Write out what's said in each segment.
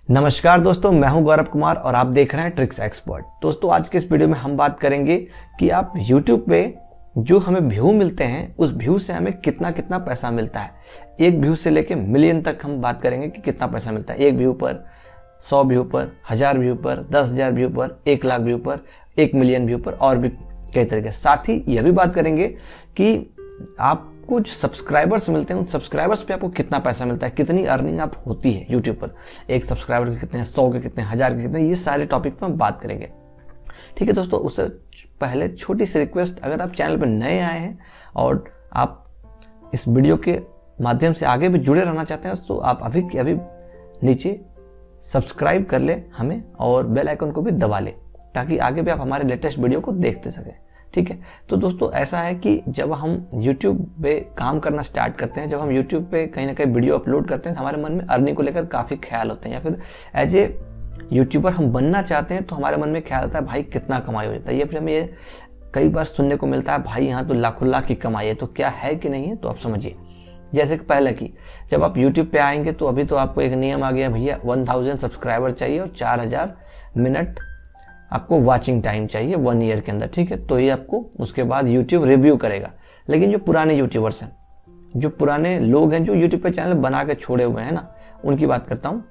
नमस्कार दोस्तों, मैं हूं गौरव कुमार और आप देख रहे हैं ट्रिक्स एक्सपर्ट। दोस्तों आज के इस वीडियो में हम बात करेंगे कि आप YouTube पे जो हमें व्यू मिलते हैं उस व्यू से हमें कितना कितना पैसा मिलता है। एक व्यू से लेके मिलियन तक हम बात करेंगे कि कितना पैसा मिलता है। एक व्यू पर, 100 व्यू पर, 1000 व्यू पर, 10,000 व्यू पर, 1 लाख व्यू पर, 1 मिलियन व्यू पर और भी कई तरीके। साथ ही यह भी बात करेंगे कि आप कुछ सब्सक्राइबर्स मिलते हैं, उन सब्सक्राइबर्स पे आपको कितना पैसा मिलता है, कितनी अर्निंग आप होती है यूट्यूब पर। एक सब्सक्राइबर के कितने, 100 के कितने, 1000 के कितने, ये सारे टॉपिक पर हम बात करेंगे। ठीक है दोस्तों, उससे पहले छोटी सी रिक्वेस्ट, अगर आप चैनल पर नए आए हैं और आप इस वीडियो के माध्यम से आगे भी जुड़े रहना चाहते हैं तो आप अभी के अभी नीचे सब्सक्राइब कर ले हमें और बेल आइकन को भी दबा ले, ताकि आगे भी आप हमारे लेटेस्ट वीडियो को देखते सकें। ठीक है, तो दोस्तों ऐसा है कि जब हम YouTube पे काम करना स्टार्ट करते हैं, जब हम YouTube पे कहीं ना कहीं वीडियो अपलोड करते हैं तो हमारे मन में अर्निंग को लेकर काफ़ी ख्याल होते हैं, या फिर एज ए यूट्यूबर हम बनना चाहते हैं तो हमारे मन में ख्याल होता है भाई कितना कमाई हो जाता है। ये फिर हमें ये कई बार सुनने को मिलता है, भाई यहाँ तो लाखों लाख की कमाई है। तो क्या है कि नहीं है, तो आप समझिए। जैसे कि पहले की जब आप YouTube पे आएंगे तो अभी तो आपको एक नियम आ गया, भैया 1000 सब्सक्राइबर चाहिए और 4000 मिनट आपको वॉचिंग टाइम चाहिए 1 ईयर के अंदर। ठीक है, तो ये आपको उसके बाद YouTube रिव्यू करेगा। लेकिन जो पुराने यूट्यूबर्स हैं, जो पुराने लोग हैं जो YouTube पे चैनल बना के छोड़े हुए हैं ना, उनकी बात करता हूँ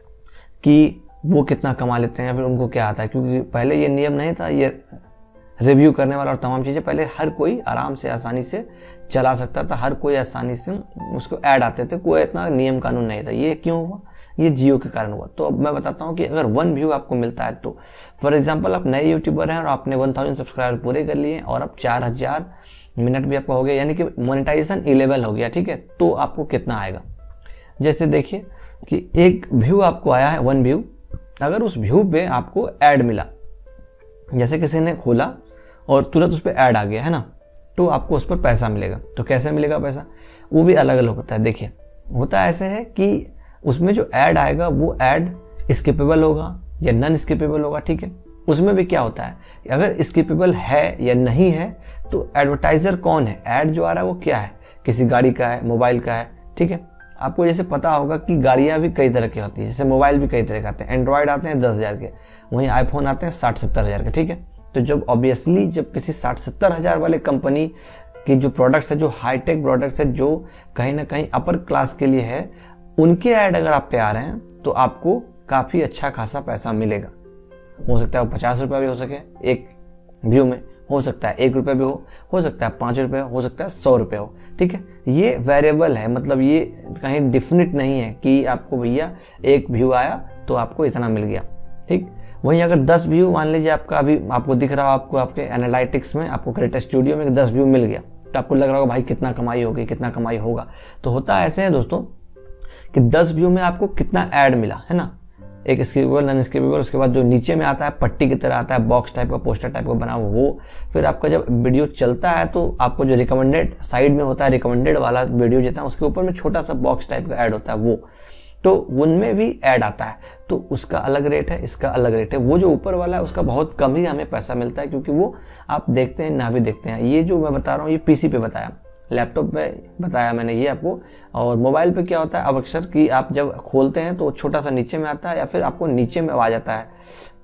कि वो कितना कमा लेते हैं, फिर उनको क्या आता है। क्योंकि पहले ये नियम नहीं था, ये रिव्यू करने वाला और तमाम चीज़ें पहले हर कोई आराम से आसानी से चला सकता था, हर कोई आसानी से उसको ऐड आते थे, कोई इतना नियम कानून नहीं था। ये क्यों हुआ? ये जियो के कारण हुआ। तो अब मैं बताता हूँ कि अगर 1 व्यू आपको मिलता है तो फॉर एग्जांपल आप नए यूट्यूबर हैं और आपने 1000 सब्सक्राइबर पूरे कर लिए और अब 4000 मिनट भी आपका हो गया, यानी कि मोनेटाइजेशन 11 हो गया। ठीक है, तो आपको कितना आएगा? जैसे देखिए कि एक व्यू आपको आया है, 1 व्यू, अगर उस व्यू पे आपको ऐड मिला, जैसे किसी ने खोला और तुरंत उस पर ऐड आ गया है ना, तो आपको उस पर पैसा मिलेगा। तो कैसे मिलेगा पैसा? वो भी अलग अलग होता है। देखिए, होता ऐसे है कि उसमें जो ऐड आएगा वो ऐड स्किपेबल होगा या नॉन स्किपेबल होगा। ठीक है, उसमें भी क्या होता है, अगर स्किपेबल है या नहीं है तो एडवर्टाइजर कौन है, ऐड जो आ रहा है वो क्या है, किसी गाड़ी का है, मोबाइल का है। ठीक है, आपको जैसे पता होगा कि गाड़ियाँ भी कई तरह की होती है, जैसे मोबाइल भी कई तरह के आते हैं। एंड्रॉयड आते हैं 10,000 के, वहीं आईफोन आते हैं 60-70 हज़ार के। ठीक है, तो जब ऑब्वियसली जब किसी 60-70 हज़ार वाले कंपनी की जो प्रोडक्ट्स है, जो हाईटेक प्रोडक्ट्स है, जो कहीं ना कहीं अपर क्लास के लिए है, उनके ऐड अगर आप पे आ रहे हैं तो आपको काफ़ी अच्छा खासा पैसा मिलेगा। हो सकता है वो 50 रुपये भी हो सके एक व्यू में, हो सकता है 1 रुपये भी हो सकता है 5 रुपये, हो सकता है 100 रुपये हो। ठीक है, ये वेरिएबल है, मतलब ये कहीं डिफिनिट नहीं है कि आपको भैया 1 व्यू आया तो आपको इतना मिल गया। ठीक, वहीं अगर 10 व्यू मान लीजिए आपका, अभी आपको दिख रहा हो, आपको आपके एनालिटिक्स में, आपको क्रिएटर स्टूडियो में 10 व्यू मिल गया, तो आपको लग रहा होगा भाई कितना कमाई होगी, कितना कमाई होगा। तो होता ऐसे है दोस्तों कि 10 व्यू में आपको कितना ऐड मिला है ना, एक स्किपेबल, नॉन स्किपेबल, उसके बाद जो नीचे में आता है पट्टी की तरह आता है, बॉक्स टाइप का, पोस्टर टाइप का बना हुआ, वो फिर आपका जब वीडियो चलता है तो आपको जो रिकमेंडेड साइड में होता है, रिकमेंडेड वाला वीडियो जितना, उसके ऊपर में छोटा सा बॉक्स टाइप का ऐड होता है, वो तो उनमें भी ऐड आता है। तो उसका अलग रेट है, इसका अलग रेट है। वो जो ऊपर वाला है उसका बहुत कम ही हमें पैसा मिलता है, क्योंकि वो आप देखते हैं ना भी देखते हैं। ये जो मैं बता रहा हूँ ये पीसी पे बताया, लैपटॉप पे बताया मैंने ये आपको। और मोबाइल पे क्या होता है, अब अक्सर कि आप जब खोलते हैं तो छोटा सा नीचे में आता है, या फिर आपको नीचे में आ जाता है,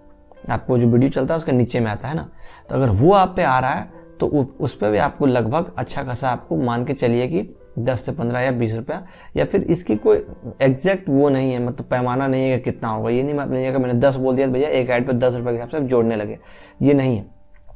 आपको जो वीडियो चलता है उसके नीचे में आता है ना। तो अगर वो आप पे आ रहा है तो उस पर भी आपको लगभग अच्छा खासा, आपको मान के चलिए कि 10 से 15 या 20 रुपया, या फिर इसकी कोई एग्जैक्ट वो नहीं है, मतलब पैमाना नहीं है कि कितना होगा। ये नहीं मतलब नहीं है कि मैंने 10 बोल दिया तो भैया एक ऐड पे 10 रुपये के हिसाब से जोड़ने लगे, ये नहीं है।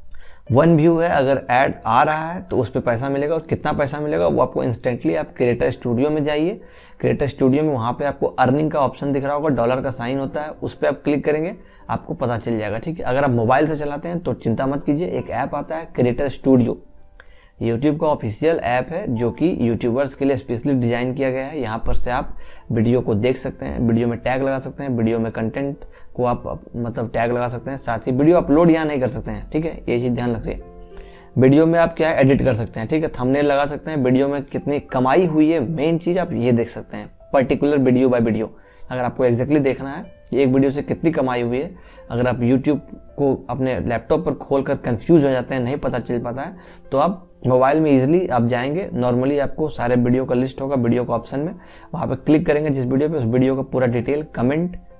1 व्यू है, अगर ऐड आ रहा है तो उस पर पैसा मिलेगा, और कितना पैसा मिलेगा वो आपको इंस्टेंटली, आप क्रिएटर स्टूडियो में जाइए, क्रिएटर स्टूडियो में वहाँ पे आपको अर्निंग का ऑप्शन दिख रहा होगा, डॉलर का साइन होता है, उस पर आप क्लिक करेंगे, आपको पता चल जाएगा। ठीक है, अगर आप मोबाइल से चलाते हैं तो चिंता मत कीजिए, एक ऐप आता है क्रिएटर स्टूडियो, YouTube का ऑफिशियल ऐप है जो कि यूट्यूबर्स के लिए स्पेशली डिजाइन किया गया है। यहाँ पर से आप वीडियो को देख सकते हैं, वीडियो में टैग लगा सकते हैं, वीडियो में कंटेंट को आप मतलब टैग लगा सकते हैं, साथ ही वीडियो अपलोड यहाँ नहीं कर सकते हैं। ठीक है, ये चीज़ ध्यान रखिए। वीडियो में आप क्या है, एडिट कर सकते हैं। ठीक है, थंबनेल लगा सकते हैं, वीडियो में कितनी कमाई हुई है, मेन चीज़ आप ये देख सकते हैं, पर्टिकुलर वीडियो बाय वीडियो। अगर आपको एग्जैक्टली देखना है कि एक वीडियो से कितनी कमाई हुई है, अगर आप YouTube को अपने लैपटॉप पर खोलकर कंफ्यूज हो जाते हैं, नहीं पता चल पाता है, तो आप मोबाइल में इजीली आप जाएंगे, नॉर्मली आपको सारे वीडियो का लिस्ट होगा वीडियो का ऑप्शन में, वहाँ पे क्लिक करेंगे जिस वीडियो पे, उस वीडियो का पूरा डिटेल, कमेंट,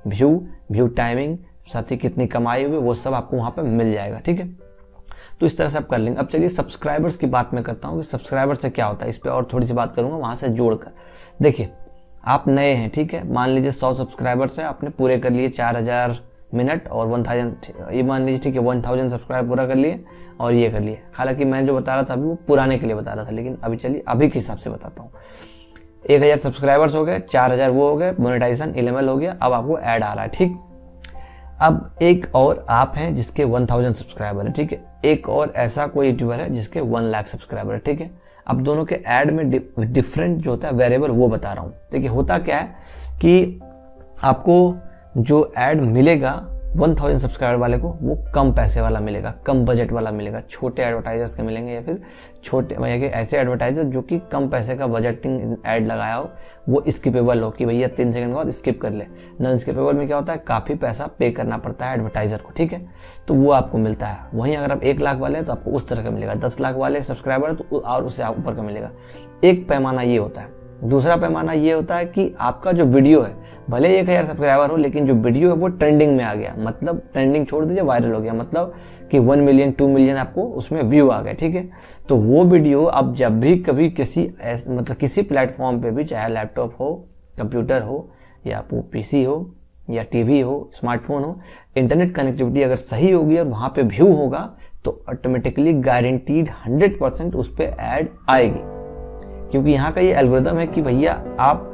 व्यू टाइमिंग, साथ ही कितनी कमाई हुई, वो सब आपको वहाँ पे मिल जाएगा। ठीक है, तो इस तरह से आप कर लेंगे। अब चलिए सब्सक्राइबर्स की बात मैं करता हूँ कि सब्सक्राइबर से क्या होता है, इस पर और थोड़ी सी बात करूँगा वहाँ से जोड़कर। देखिए, आप नए हैं, ठीक है, मान लीजिए 100 सब्सक्राइबर्स है, आपने पूरे कर लिए 4000 मिनट और 1000, ये मान लीजिए, ठीक है, 1000 सब्सक्राइबर पूरा कर लिए और ये कर लिए। हालांकि मैं जो बता रहा था अभी वो पुराने के लिए बता रहा था, लेकिन अभी चलिए अभी के हिसाब से बताता हूँ। 1000 सब्सक्राइबर्स हो गए, 4000 वो हो गए, मोनेटाइजेशन इलेवल हो गया, अब आपको ऐड आ रहा है। ठीक, अब एक और आप हैं जिसके 1000 सब्सक्राइबर है, ठीक है, एक और ऐसा कोई यूट्यूबर है जिसके 1 लाख सब्सक्राइबर है। ठीक है, अब दोनों के ऐड में डिफरेंट जो होता है वेरिएबल वो बता रहा हूँ। देखिए, होता क्या है कि आपको जो ऐड मिलेगा 1000 सब्सक्राइबर वाले को, वो कम पैसे वाला मिलेगा, कम बजट वाला मिलेगा, छोटे एडवर्टाइजर्स के मिलेंगे, या फिर छोटे ऐसे एडवर्टाइजर जो कि कम पैसे का बजटिंग ऐड लगाया हो, वो स्किपेबल हो कि भैया 3 सेकंड के बाद स्किप कर ले। नॉन स्किपेबल में क्या होता है, काफ़ी पैसा पे करना पड़ता है एडवर्टाइजर को। ठीक है, तो वो आपको मिलता है। वहीं अगर आप 1 लाख वाले हैं तो आपको उस तरह का मिलेगा, 10 लाख वाले सब्सक्राइबर तो और उससे ऊपर का मिलेगा। एक पैमाना ये होता है। दूसरा पैमाना ये होता है कि आपका जो वीडियो है, भले 1000 सब्सक्राइबर हो, लेकिन जो वीडियो है वो ट्रेंडिंग में आ गया, मतलब ट्रेंडिंग छोड़ दीजिए, वायरल हो गया, मतलब कि 1 मिलियन 2 मिलियन आपको उसमें व्यू आ गए। ठीक है, तो वो वीडियो अब जब भी कभी किसी प्लेटफॉर्म पे भी, चाहे लैपटॉप हो, कंप्यूटर हो, या पीसी हो, या टीवी हो, स्मार्टफोन हो, इंटरनेट कनेक्टिविटी अगर सही होगी और वहाँ पे व्यू होगा तो ऑटोमेटिकली गारंटीड 100% उस पर ऐड आएगी। क्योंकि यहाँ का ये एल्गोरिदम है कि भैया आप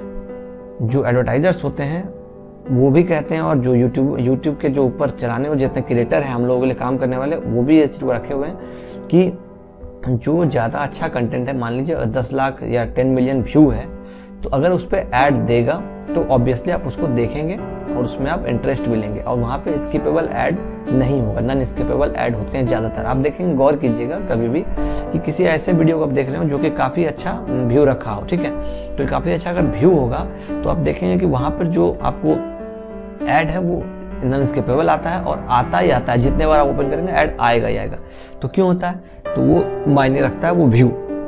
जो एडवर्टाइजर्स होते हैं वो भी कहते हैं, और जो यूट्यूब के जो ऊपर चलाने वाले जितने क्रिएटर हैं हम लोगों के लिए काम करने वाले, वो भी ये चीज़ को रखे हुए हैं कि जो ज़्यादा अच्छा कंटेंट है, मान लीजिए 10 लाख या 10 मिलियन व्यू है, तो अगर उस पर ऐड देगा तो ऑब्वियसली आप उसको देखेंगे और उसमें आप इंटरेस्ट भी लेंगे, और वहाँ पे स्किपेबल ऐड नहीं होगा, नॉन स्किपेबल ऐड होते हैं ज़्यादातर। आप देखेंगे, गौर कीजिएगा कभी भी कि किसी ऐसे वीडियो को आप देख रहे हो जो कि काफ़ी अच्छा व्यू रखा हो, ठीक है, तो काफ़ी अच्छा अगर व्यू होगा तो आप देखेंगे कि वहाँ पर जो आपको ऐड है वो नॉन स्किपेबल आता है, और आता ही आता है, जितने बार आप ओपन करेंगे ऐड आएगा ही आएगा। तो क्यों होता है, तो वो मायने रखता है, वो व्यू,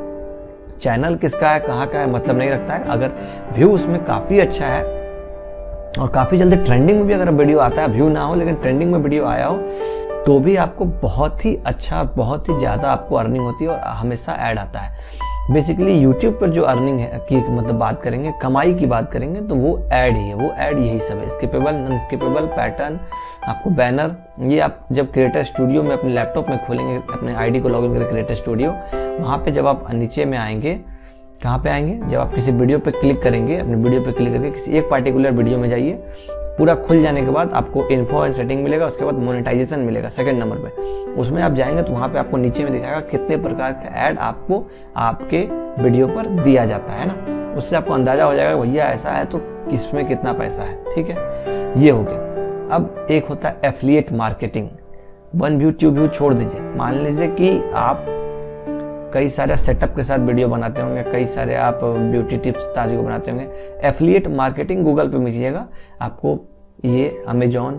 चैनल किसका है, कहाँ का है, मतलब नहीं रखता है। अगर व्यू उसमें काफ़ी अच्छा है और काफ़ी जल्दी ट्रेंडिंग में भी अगर वीडियो आता है, व्यू ना हो लेकिन ट्रेंडिंग में वीडियो आया हो, तो भी आपको बहुत ही अच्छा, बहुत ही ज़्यादा आपको अर्निंग होती है और हमेशा ऐड आता है। बेसिकली यूट्यूब पर जो अर्निंग है की मतलब बात करेंगे, कमाई की बात करेंगे, तो वो ऐड ही है, वो ऐड यही सब है, स्किपेबल, नॉन स्किपेबल, पैटर्न, आपको बैनर। ये आप जब क्रिएटर स्टूडियो में अपने लैपटॉप में खोलेंगे, अपने आईडी को लॉगिन करें क्रिएटर स्टूडियो, वहाँ पे जब आप नीचे में आएंगे, कहाँ पे आएंगे, जब आप किसी वीडियो पे क्लिक करेंगे, अपने वीडियो पे क्लिक करके किसी एक पार्टिकुलर वीडियो में जाइए, पूरा खुल जाने के बाद आपको इन्फो एंड सेटिंग मिलेगा, उसके बाद मोनेटाइजेशन मिलेगा सेकंड नंबर पे। उसमें आप जाएंगे तो वहाँ पे आपको नीचे में दिखाएगा कितने प्रकार का ऐड आपको आपके वीडियो पर दिया जाता है ना, उससे आपको अंदाजा हो जाएगा भैया ऐसा है तो किसमें कितना पैसा है। ठीक है, ये हो गया। अब एक होता है एफिलिएट मार्केटिंग। 1 व्यू 2 व्यू छोड़ दीजिए, मान लीजिए कि आप कई सारे सेटअप के साथ वीडियो बनाते होंगे, कई सारे आप ब्यूटी टिप्स ताजी को बनाते होंगे। एफिलिएट मार्केटिंग गूगल पे मिलिएगा आपको, ये अमेजॉन,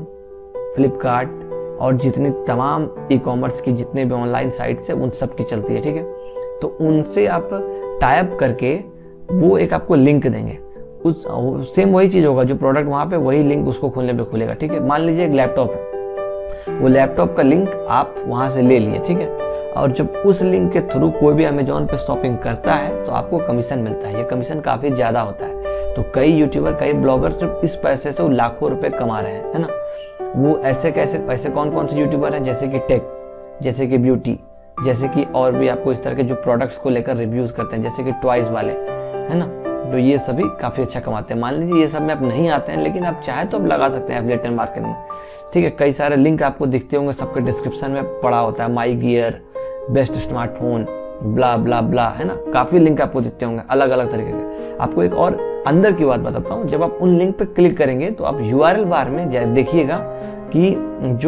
फ्लिपकार्ट और जितनी तमाम ई कॉमर्स की जितने भी ऑनलाइन साइट्स है उन सब की चलती है। ठीक है, तो उनसे आप टाइप करके वो एक आपको लिंक देंगे, उस सेम वही चीज़ होगा, जो प्रोडक्ट वहाँ पे वही लिंक उसको खोलने पे खुलेगा। ठीक है, मान लीजिए एक लैपटॉप है, वो लैपटॉप का लिंक आप वहाँ से ले लिए, ठीक है, और जब उस लिंक के थ्रू कोई भी अमेजॉन पे शॉपिंग करता है तो आपको कमीशन मिलता है। ये कमीशन काफ़ी ज़्यादा होता है। तो कई यूट्यूबर, कई ब्लॉगर सिर्फ इस पैसे से लाखों रुपए कमा रहे हैं, है ना। वो ऐसे कौन कौन से यूट्यूबर हैं, जैसे कि टेक, जैसे कि ब्यूटी, जैसे कि और भी आपको इस तरह के जो प्रोडक्ट्स को लेकर रिव्यूज़ करते हैं, जैसे कि टॉयज़ वाले, है ना, तो ये सभी काफ़ी अच्छा कमाते हैं। मान लीजिए ये सब में आप नहीं आते हैं, लेकिन आप चाहे तो आप लगा सकते हैं एफिलिएट मार्केटिंग में। ठीक है, कई सारे लिंक आपको दिखते होंगे, सबके डिस्क्रिप्शन में पड़ा होता है, my gear, best smartphone, blah blah blah, है ना, काफ़ी लिंक आपको दिखते होंगे अलग अलग तरीके के। आपको एक और अंदर की बात बताता हूँ, जब आप उन लिंक पे क्लिक करेंगे तो आप URL बार में देखिएगा कि जो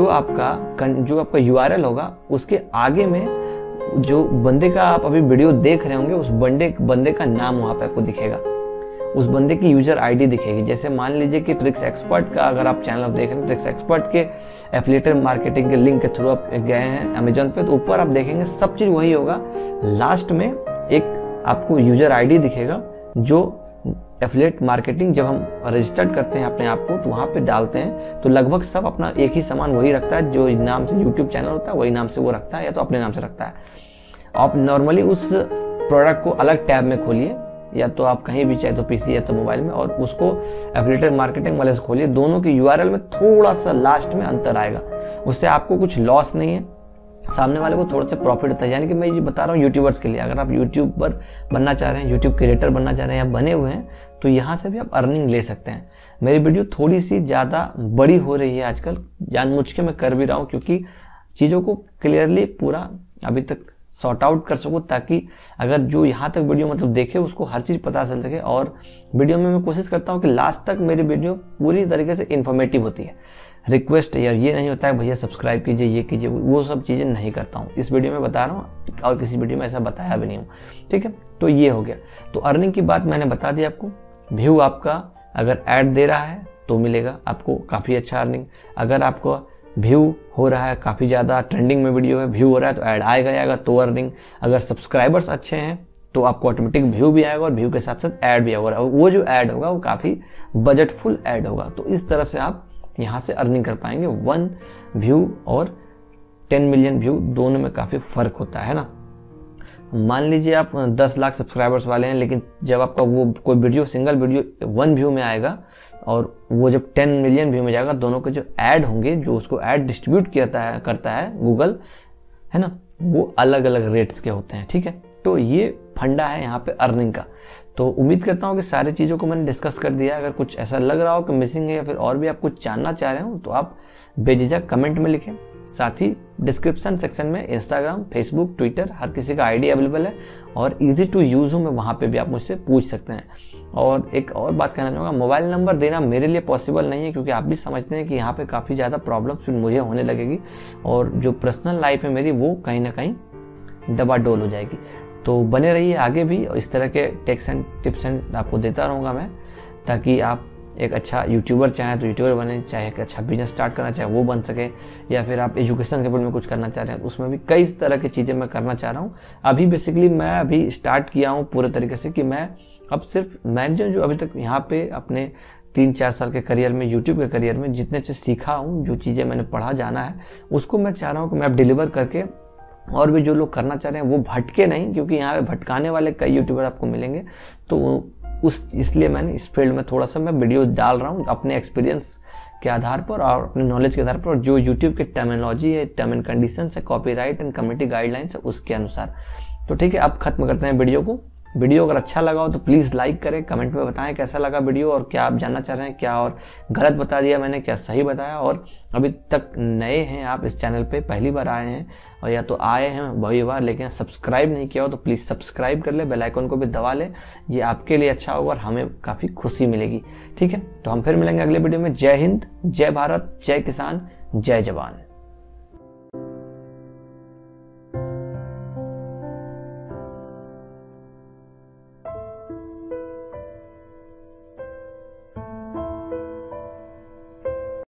आपका URL होगा उसके आगे में जो बंदे का आप अभी वीडियो देख रहे होंगे, उस बंदे का नाम वहाँ पे आपको दिखेगा, उस बंदे की यूजर आईडी दिखेगी। जैसे मान लीजिए कि ट्रिक्स एक्सपर्ट का अगर आप चैनल देख रहे हैं, ट्रिक्स एक्सपर्ट के एफिलिएट मार्केटिंग के लिंक के थ्रू आप गए हैं अमेजॉन पे, तो ऊपर आप देखेंगे सब चीज़ वही होगा, लास्ट में एक आपको यूजर आईडी दिखेगा जो एफिलिएट मार्केटिंग जब हम रजिस्टर्ड करते हैं अपने आप को तो वहाँ पे डालते हैं तो लगभग सब अपना एक ही सामान वही रखता है, जो नाम से यूट्यूब चैनल होता है वही नाम से वो रखता है या तो अपने नाम से रखता है। आप नॉर्मली उस प्रोडक्ट को अलग टैब में खोलिए, या तो आप कहीं भी चाहे तो पीसी या तो मोबाइल में, और उसको एफिलिएट मार्केटिंग वाले से खोलिए। दोनों के यूआरएल में थोड़ा सा लास्ट में अंतर आएगा, उससे आपको कुछ लॉस नहीं है, सामने वाले को थोड़ा सा प्रॉफिट होता है। यानी कि मैं ये बता रहा हूँ यूट्यूबर्स के लिए, अगर आप यूट्यूबर बनना चाह रहे हैं, यूट्यूब क्रिएटर बनना चाह रहे हैं या बने हुए हैं, तो यहाँ से भी आप अर्निंग ले सकते हैं। मेरी वीडियो थोड़ी सी ज़्यादा बड़ी हो रही है आजकल, जानबूझ के मैं कर भी रहा हूँ, क्योंकि चीज़ों को क्लियरली पूरा अभी तक सॉर्ट आउट कर सकूँ, ताकि अगर जो यहाँ तक वीडियो मतलब देखे उसको हर चीज़ पता चल सके। और वीडियो में मैं कोशिश करता हूँ कि लास्ट तक मेरी वीडियो पूरी तरीके से इन्फॉर्मेटिव होती है। रिक्वेस्ट यार ये नहीं होता है भैया सब्सक्राइब कीजिए, ये कीजिए, वो सब चीज़ें नहीं करता हूँ। इस वीडियो में बता रहा हूँ और किसी वीडियो में ऐसा बताया भी नहीं हूँ, ठीक है। तो ये हो गया। तो अर्निंग की बात मैंने बता दी आपको। व्यू आपका अगर ऐड दे रहा है तो मिलेगा आपको काफ़ी अच्छा अर्निंग। अगर आपको व्यू हो रहा है, काफ़ी ज़्यादा ट्रेंडिंग में वीडियो है, व्यू हो रहा है तो ऐड आएगा तो अर्निंग। अगर सब्सक्राइबर्स अच्छे हैं तो आपको ऑटोमेटिक व्यू भी आएगा और व्यू के साथ साथ ऐड भी आएगा। वो जो ऐड होगा वो काफ़ी बजटफुल ऐड होगा। तो इस तरह से आप यहाँ से अर्निंग कर पाएंगे। 1 व्यू और 10 मिलियन व्यू दोनों में काफ़ी फ़र्क होता है ना। मान लीजिए आप 10 लाख सब्सक्राइबर्स वाले हैं, लेकिन जब आपका वो कोई वीडियो सिंगल वीडियो 1 व्यू में आएगा और वो जब 10 मिलियन व्यू में जाएगा, दोनों के जो ऐड होंगे, जो उसको ऐड डिस्ट्रीब्यूट करता है गूगल, है ना, वो अलग अलग रेट्स के होते हैं, ठीक है। तो ये फंडा है यहाँ पे अर्निंग का। तो उम्मीद करता हूँ कि सारी चीज़ों को मैंने डिस्कस कर दिया। अगर कुछ ऐसा लग रहा हो कि मिसिंग है या फिर और भी आप कुछ जानना चाह रहे हो तो आप बेझिझक कमेंट में लिखें। साथ ही डिस्क्रिप्शन सेक्शन में इंस्टाग्राम, फेसबुक, ट्विटर हर किसी का आईडी अवेलेबल है और इजी टू यूज़ हूँ मैं, वहाँ पे भी आप मुझसे पूछ सकते हैं। और एक और बात कहना चाहूँगा, मोबाइल नंबर देना मेरे लिए पॉसिबल नहीं है, क्योंकि आप भी समझते हैं कि यहाँ पे काफ़ी ज़्यादा प्रॉब्लम्स फिर मुझे होने लगेगी और जो पर्सनल लाइफ है मेरी वो कहीं ना कहीं डबाडोल हो जाएगी। तो बने रहिए आगे भी, और इस तरह के टिप्स एंड आपको देता रहूँगा मैं, ताकि आप एक अच्छा यूट्यूबर चाहें तो यूट्यूबर बने, चाहे एक अच्छा बिजनेस स्टार्ट करना चाहे वो बन सके, या फिर आप एजुकेशन के फील्ड में कुछ करना चाह रहे हैं तो उसमें भी कई तरह की चीज़ें मैं करना चाह रहा हूँ। अभी बेसिकली मैं अभी स्टार्ट किया हूँ पूरे तरीके से कि मैं अब सिर्फ मैं जो अभी तक यहाँ पे अपने 3-4 साल के करियर में, यूट्यूब के करियर में जितने चीज़ सीखा हूँ, जो चीज़ें मैंने पढ़ा जाना है, उसको मैं चाह रहा हूँ कि मैं अब डिलीवर करके और भी जो लोग करना चाह रहे हैं वो भटके नहीं, क्योंकि यहाँ पे भटकाने वाले कई यूट्यूबर आपको मिलेंगे। तो इसलिए मैंने इस फील्ड में थोड़ा सा मैं वीडियो डाल रहा हूँ अपने एक्सपीरियंस के आधार पर और अपने नॉलेज के आधार पर, और जो यूट्यूब की टर्मिनोलॉजी है, टर्म एंड कंडीशंस है, कॉपीराइट एंड कम्युनिटी गाइडलाइंस है, उसके अनुसार। तो ठीक है, अब खत्म करते हैं वीडियो को। वीडियो अगर अच्छा लगा हो तो प्लीज़ लाइक करें, कमेंट में बताएं कैसा लगा वीडियो और क्या आप जानना चाह रहे हैं, क्या और गलत बता दिया मैंने, क्या सही बताया। और अभी तक नए हैं आप इस चैनल पे, पहली बार आए हैं, और या तो आए हैं बहुत बार लेकिन सब्सक्राइब नहीं किया हो तो प्लीज़ सब्सक्राइब कर ले, बेल आइकन को भी दबा ले। ये आपके लिए अच्छा होगा और हमें काफ़ी खुशी मिलेगी, ठीक है। तो हम फिर मिलेंगे अगले वीडियो में। जय हिंद, जय भारत, जय किसान, जय जवान।